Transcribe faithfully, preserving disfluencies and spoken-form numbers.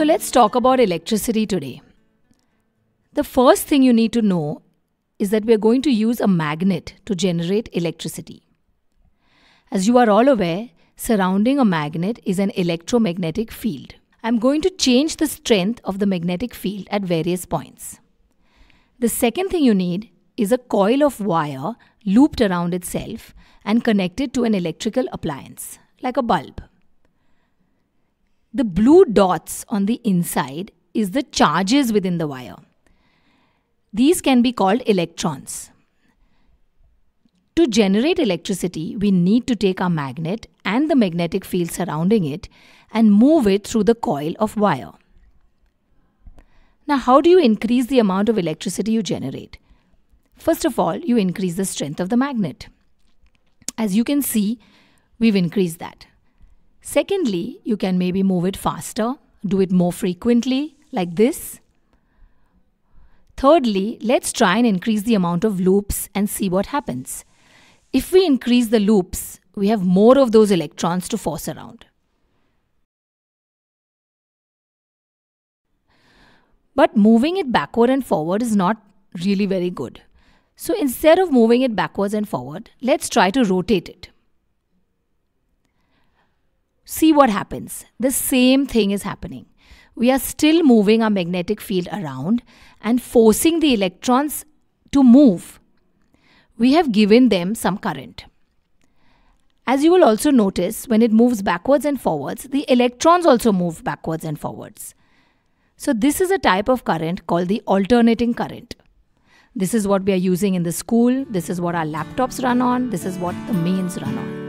let's talk about electricity today. The first thing you need to know is that we are going to use a magnet to generate electricity. As you are all aware, surrounding a magnet is an electromagnetic field. I'm going to change the strength of the magnetic field at various points. The second thing you need is a coil of wire looped around itself and connected to an electrical appliance, like a bulb. The blue dots on the inside is the charges within the wire. These can be called electrons. To generate electricity, we need to take our magnet and the magnetic field surrounding it and move it through the coil of wire. Now, how do you increase the amount of electricity you generate? First of all, you increase the strength of the magnet. As you can see, we've increased that. Secondly, you can maybe move it faster, do it more frequently, like this. Thirdly, let's try and increase the amount of loops and see what happens. If we increase the loops, we have more of those electrons to force around. But moving it backward and forward is not really very good. So instead of moving it backwards and forward, let's try to rotate it. See what happens. The same thing is happening. We are still moving our magnetic field around and forcing the electrons to move. We have given them some current. As you will also notice, when it moves backwards and forwards, the electrons also move backwards and forwards. So this is a type of current called the alternating current. This is what we are using in the school. This is what our laptops run on. This is what the mains run on.